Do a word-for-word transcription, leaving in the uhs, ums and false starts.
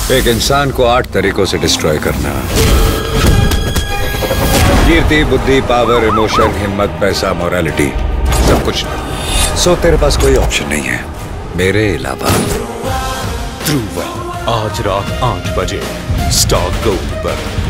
एक इंसान को आठ तरीकों से डिस्ट्रॉय करना। कीर्ति, बुद्धि, पावर, इमोशन, हिम्मत, पैसा, मोरालिटी, सब कुछ। सो तेरे पास कोई ऑप्शन नहीं है मेरे अलावा। ध्रुवा आज रात आठ बजे स्टार गोल्ड पर।